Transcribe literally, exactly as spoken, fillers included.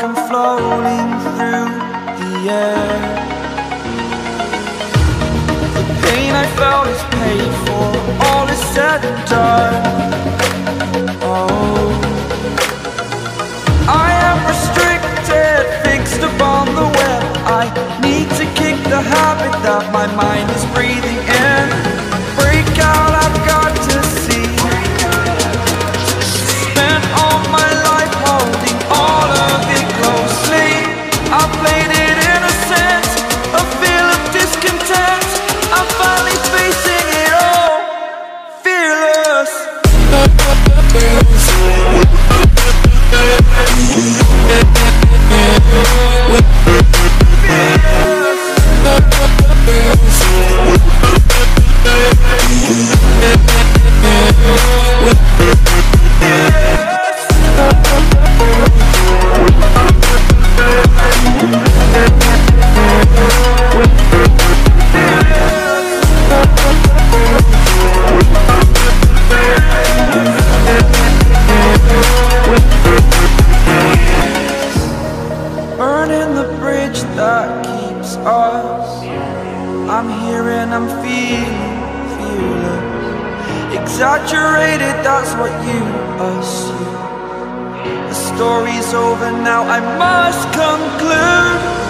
I'm floating through the air. The pain I felt is paid for, all is said and done. Oh, I am restricted, fixed upon the web. I need to kick the habit that my mind is breathing in. Break out, I've got to see. Spent all my life holding all of it closely. I played it innocent, a feel of discontent. I'm finally facing it all, fearless. Burning the bridge that keeps us. I'm here and I'm feeling fearless. Exaggerated, that's what you assume. The story's over now, I must conclude.